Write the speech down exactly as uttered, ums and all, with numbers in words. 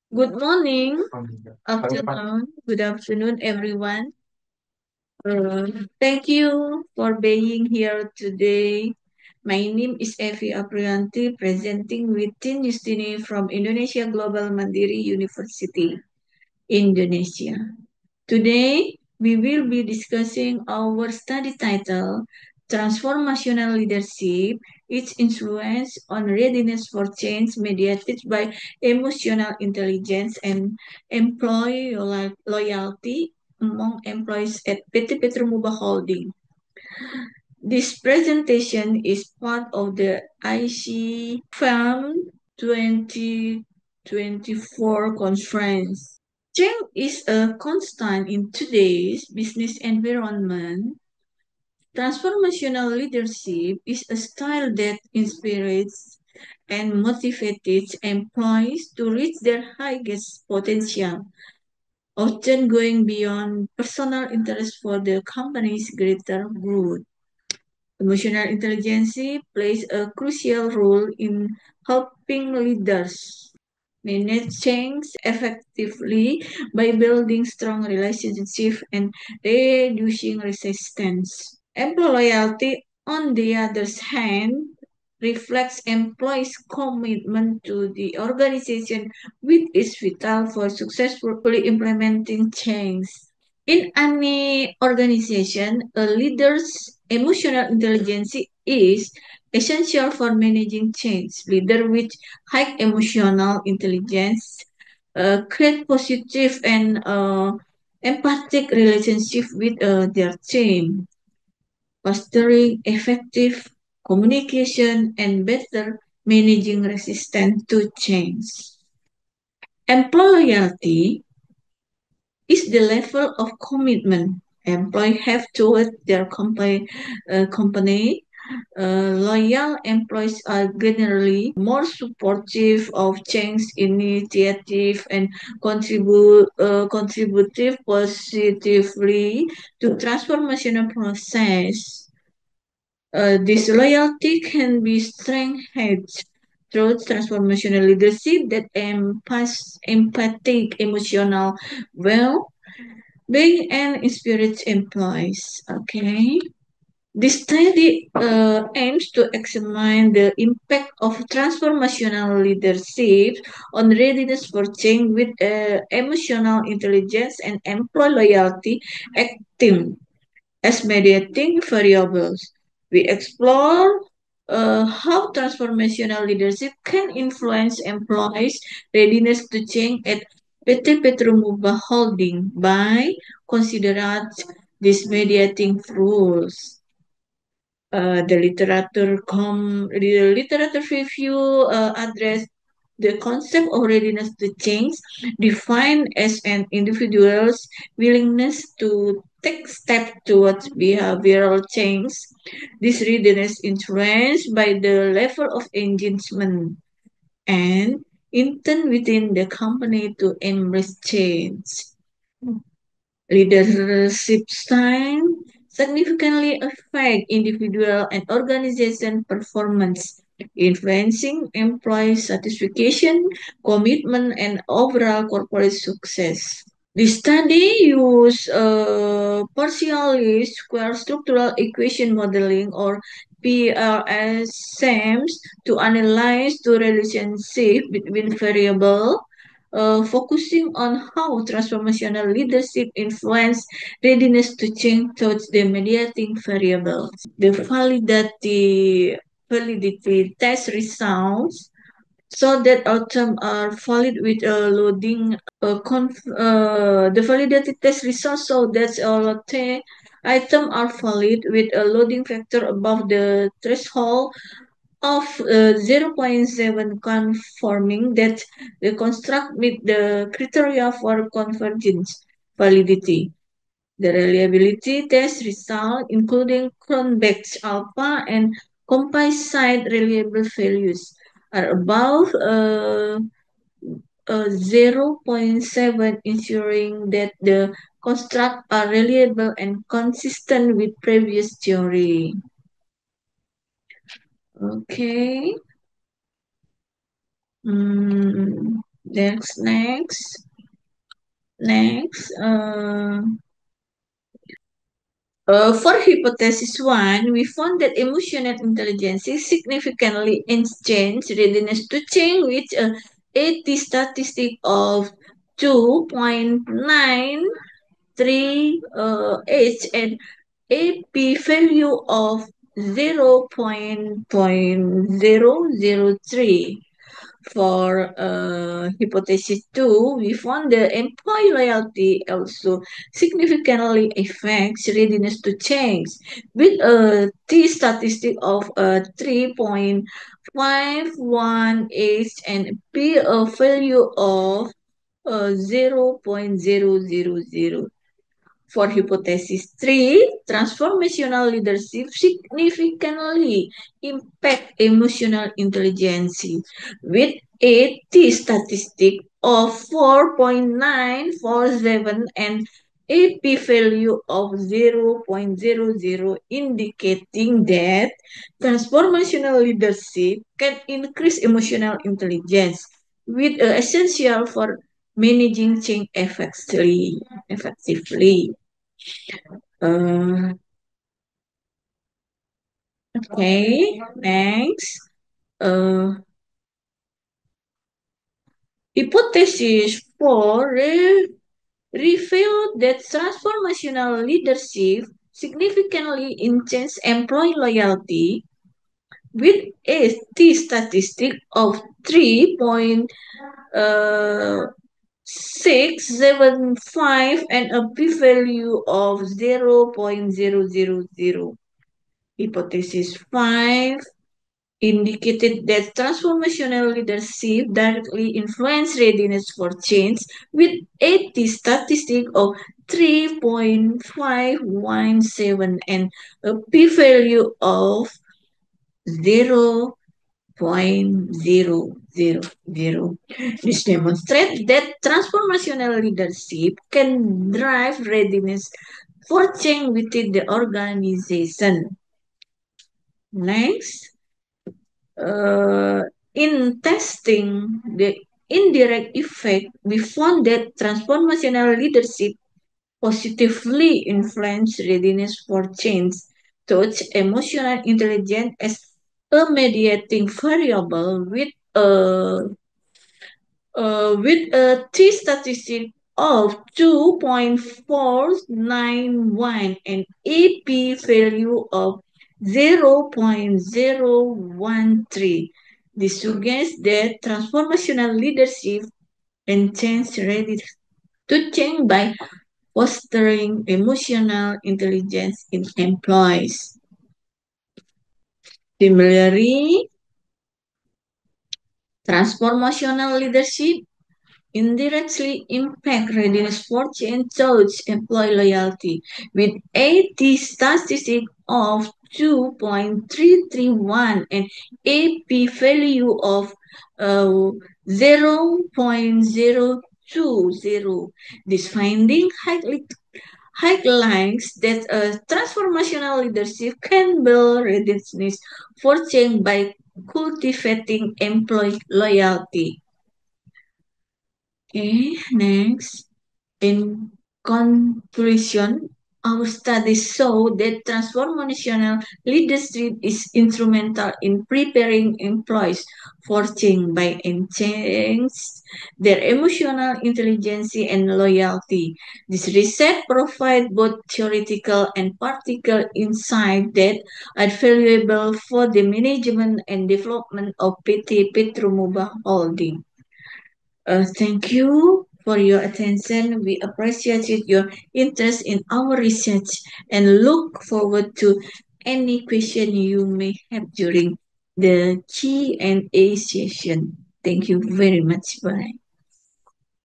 Good morning, afternoon, good afternoon, everyone. Uh, thank you for being here today. My name is Evi Aprianti, presenting with Tin Yustini from Indonesia Global Mandiri University, Indonesia. Today, we will be discussing our study title, Transformational Leadership, its influence on readiness for change mediated by emotional intelligence and employee loyalty among employees at P T Petromubah Holding. This presentation is part of the I C F A M twenty twenty-four conference. Change is a constant in today's business environment. Transformational leadership is a style that inspires and motivates employees to reach their highest potential, often going beyond personal interest for the company's greater good. Emotional intelligence plays a crucial role in helping leaders manage change effectively by building strong relationships and reducing resistance. Employee loyalty, on the other hand, reflects employees' commitment to the organization, which is vital for successfully implementing change. In any organization, a leader's emotional intelligence is essential for managing change. Leaders with high emotional intelligence uh, create positive and uh, empathic relationship with uh, their team, fostering effective communication and better managing resistance to change. Employee loyalty is the level of commitment employees have toward their company. Uh, company. Uh, loyal employees are generally more supportive of change initiative and contribute uh, contributive positively to transformational process. Uh, this loyalty can be strengthened through transformational leadership that empaths, empathic, emotional, well being and inspirited employees. Okay. This study uh, aims to examine the impact of transformational leadership on readiness for change with uh, emotional intelligence and employee loyalty acting as mediating variables. We explore uh, how transformational leadership can influence employees' readiness to change at P T Petromubah Holding by considering these mediating rules. Uh, the literature com the literature review uh, address the concept of readiness to change, defined as an individual's willingness to take steps towards behavioral change. This readiness is influenced by the level of engagement and intent within the company to embrace change. Leadership style significantly affect individual and organization performance, influencing employee satisfaction, commitment, and overall corporate success. The study used uh, partially square structural equation modeling or P R S S to analyze the relationship between variables, uh, focusing on how transformational leadership influence readiness to change towards the mediating variables. The validity, validity test results so that outcomes are valid with a loading uh, conf- uh, the validity test results so that all t- items are valid with a loading factor above the threshold of uh, zero point zero conforming that the construct meet the criteria for convergence validity. The reliability test result, including Cronbach's alpha and composite reliable values, are above uh, uh, zero point seven, ensuring that the constructs are reliable and consistent with previous theory. Okay. Hmm. Next, next, next. Uh, uh, for hypothesis one, we found that emotional intelligence is significantly enhanced readiness to change with a a t statistic of two point nine three uh, h and a p-value of zero point zero zero three. For uh, hypothesis two, we found the employee loyalty also significantly affects readiness to change with a T statistic of uh, three point five one eight and P a value of uh, zero point zero zero zero. For hypothesis three, transformational leadership significantly impact emotional intelligence with a T statistic of four point nine four seven and a p-value of zero point zero zero, indicating that transformational leadership can increase emotional intelligence with uh, essential for managing change effectively. effectively. Uh, okay, next. Uh, hypothesis four re- revealed that transformational leadership significantly enhances employee loyalty with a T statistic of three point six seven five and a p-value of zero point zero zero zero. Hypothesis five indicated that transformational leadership directly influenced readiness for change with a T statistic of three point five one seven and a p-value of zero point zero zero zero. This demonstrates that transformational leadership can drive readiness for change within the organization. Next. Uh, in testing the indirect effect, we found that transformational leadership positively influenced readiness for change, touch emotional intelligence as a mediating variable with a uh, with a T statistic of two point four nine one and a p-value of zero point zero one three. This suggests that transformational leadership enhances ready to change by fostering emotional intelligence in employees. Similarly, transformational leadership indirectly impact readiness for change towards employee loyalty with a T statistic of two point three three one and a p-value of uh, zero point zero two zero. This finding highly highlights that a transformational leadership can build readiness for change by cultivating employee loyalty. Okay, next. In conclusion, our studies show that transformational leadership is instrumental in preparing employees for change by enhancing their emotional intelligence and loyalty. This research provides both theoretical and practical insight that are valuable for the management and development of P T Petromubah Holding. Uh, thank you for your attention. We appreciate your interest in our research and look forward to any question you may have during the Q and A session. Thank you very much. Bye.